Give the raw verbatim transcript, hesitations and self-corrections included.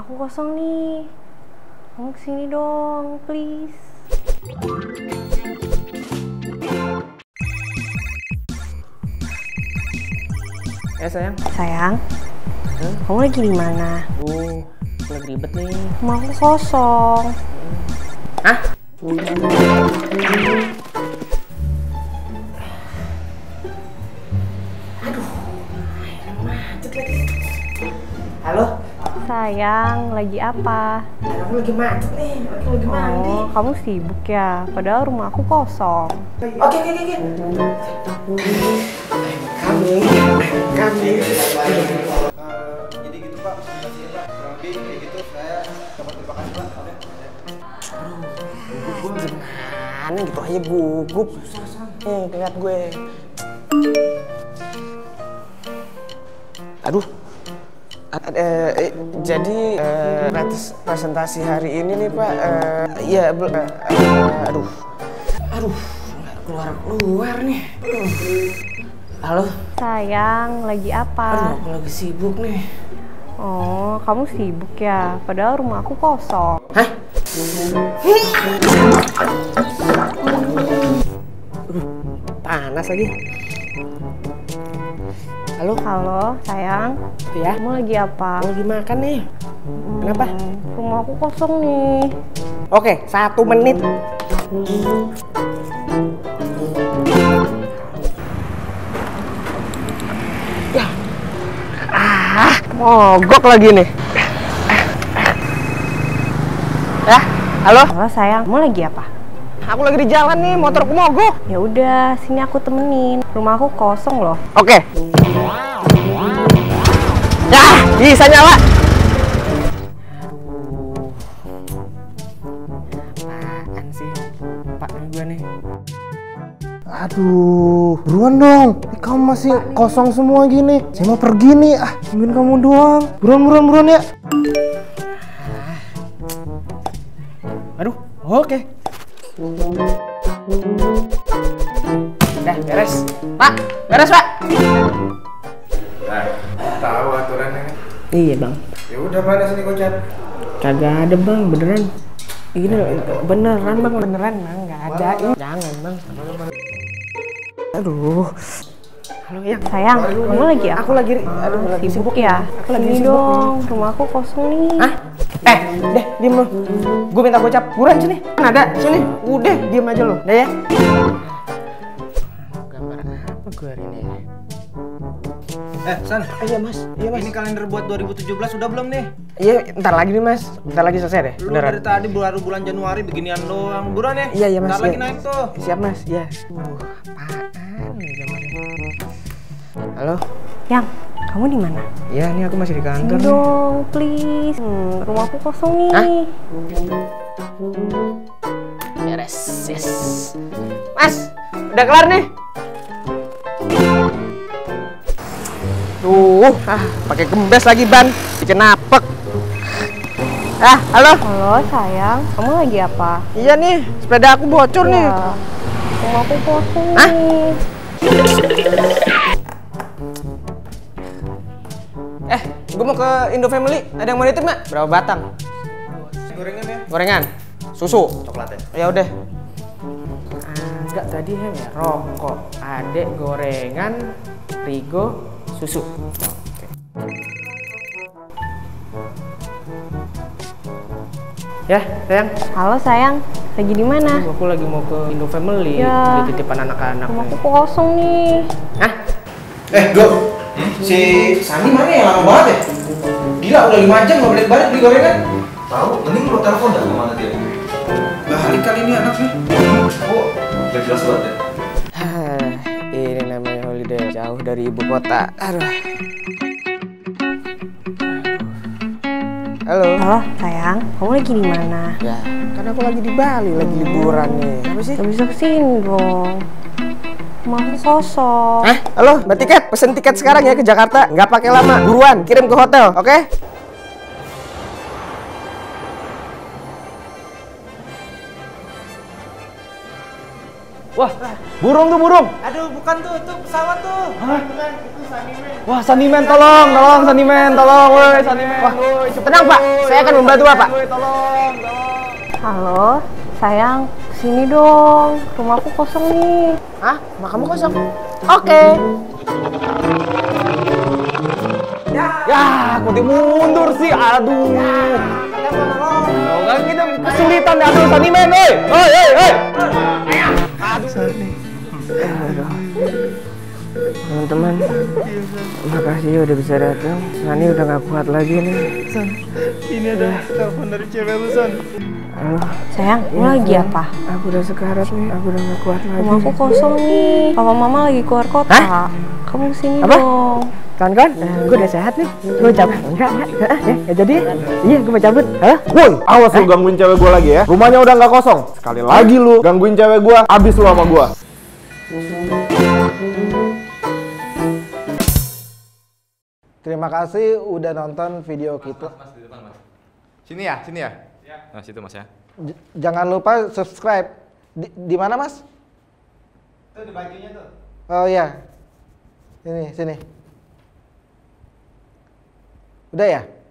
Rumah aku kosong nih. Kamu kesini dong, please. Eh sayang. Sayang, Hmm? kamu lagi di mana? Uh, lagi ribet nih. Rumah aku kosong. Hah? Aduh, macet lagi. Halo? Sayang, lagi apa? Aku lagi macet nih, aku lagi mandi. Oh, kamu sibuk ya? Padahal rumah aku kosong. Oke, oke, oke. Kami, kami. Jadi gitu Pak, presentasinya Pak, kurang lebih kayak gitu. Saya dapat terima kasih Pak. Oke. Aduh, gugup gue gimana gitu aja gugup. Nih, lihat gue. Aduh. A- eh, eh, jadi eh, pres- presentasi hari ini nih Pak, eh, iya, bel- eh, eh, aduh, aduh, nggak keluar keluar nih. Aduh. Halo, Sayang, lagi aduh, apa? aku lagi sibuk nih. Oh, kamu sibuk ya? Padahal rumah aku kosong. Hah? Aduh, panas lagi. Halo, Halo, sayang. ya? Kamu lagi apa? Aku lagi makan nih. Kenapa? Hmm, rumah aku kosong nih. Oke, satu menit. Ya. Ah, mogok lagi nih. Ya, halo? Halo, sayang. Kamu lagi apa? Aku lagi di jalan nih, motorku mogok. Ya udah, sini aku temenin. Rumah aku kosong loh. Oke. Ya, bisa nyala. Aduh. Apaan sih? Pak gue nih. Aduh, buruan dong. Ini kamu masih kosong semua gini. Saya mau pergi nih. Ah, tungguin kamu doang. Buruan, buruan, buruan ya. Aduh, oke. Udah beres. Pak, beres, Pak. Nah, tahu aturannya kan? Iya, Bang. Ya udah mana sini gocap. Kagak ada, Bang, beneran. Ini beneran, Bang, beneran, Bang. Enggak ada. Ini jangan, Bang. Aduh. Halo, ya. Sayang, kamu lagi apa? Aku lagi aduh, lagi Sibuk ya? Aku lagi Sini sibuk. dong, rumah aku kosong nih. Hah? Eh, deh, diem lo. Gue minta gocap. Buruan sini. Kan ada. Sini. Udah, diem aja lo. Udah ya. Gambar apa gue hari ini? Eh, San. Oh, iya, Mas. Iya, Mas. Ini kalender buat dua ribu tujuh belas udah belum nih? Iya, ntar lagi nih, Mas. Ntar lagi selesai deh. Lu Beneran. dari tadi baru bulan Januari beginian doang. Buruan ya? Iya, iya, Mas. Ntar lagi Iya. naik tuh. Siap, Mas. Iya. Uh, apaan nih gambarnya? Halo? Yang, kamu di mana? Iya, ini aku masih di Sini kantor nih. dong, please. Hmm, rumah aku kosong nih. Hah? Beres. Yes. Mas, udah kelar nih. Tuh, ah, pakai gembes lagi ban, bikin napek. Ah, halo. Halo, sayang. Kamu lagi apa? Iya nih, sepeda aku bocor nih. Ya, rumah aku kosong Hah? nih. Eh, gue mau ke Indo Family. Ada yang mau nitip nggak? Berapa batang? Gorengan ya? Gorengan, susu. Coklat ya? Ya udah. Enggak tadi ya rokok, adek gorengan, Rigo, susu. Oke. Ya, sayang. Halo, sayang. Lagi di mana? Aku lagi mau ke Indo Family, Ya. beli titipan anak-anak. Rumah aku nih. kosong nih. Hah? Eh, Go. Si Sani mana ya? Lama banget ya? Gila, udah lima jam nggak balik-balik beli gorengan. Tahu, mending lo telepon dah kemana dia. Balik kali ini anaknya. Oh, udah jelas banget ya. Hah, ini namanya holiday jauh dari ibu kota. Aduh. Halo. Halo, sayang. Kamu lagi di mana? Ya, kan aku lagi di Bali, lagi liburan nih. Apa sih? Gak bisa kesini dong. Rumah aku kosong. Hah? Halo, mbak tiket, pesen tiket sekarang ya ke Jakarta. Nggak pakai lama, buruan, kirim ke hotel, oke? Wah, burung tuh burung. Aduh, bukan tuh, tuh pesawat tuh. Hah? Bukan, itu Sanimen. Wah, Sanimen tolong, tolong Sanimen, tolong, woi Sanimen. Wah, woi, cepet, tenang, Pak. woi, Saya akan membantu Bapak. Woi, tolong, tolong. Halo, sayang, sini dong. Rumahku kosong nih. Hah? Rumah kamu kosong? Oke. Ya, aku dia mundur sih. Aduh. Kalian mau nolong. Loh, kan kita kesulitan ya. Aduh, Sanimen, woi. Hei, hei, hei. Teman-teman, makasih ya udah bisa datang. Sani udah gak kuat lagi nih. San, ini ada telepon dari cewek lu, San. Halo. Sayang, lu lagi apa? Aku udah sekarat nih, aku udah gak kuat lagi. Rumahku kosong nih. Papa mama lagi keluar kota. Hah? Kamu sini Apa? dong. Kawan-kawan, gue udah sehat nih. Gue cabut. Enggak, enggak. Ya, ya jadi. Iya, gue mau cabut. Hah? Woi, awas lu gangguin cewek gua lagi ya. Rumahnya udah nggak kosong. Sekali lagi lu gangguin cewek gua, abis lu sama gua. Terima kasih udah nonton video kita. Mas, mas, di depan, mas. Sini ya, sini ya? Ya. Nah, situ mas ya. J- jangan lupa subscribe. Di, di mana mas? Tuh di bajunya tuh. Oh iya. Sini, sini. Udah ya?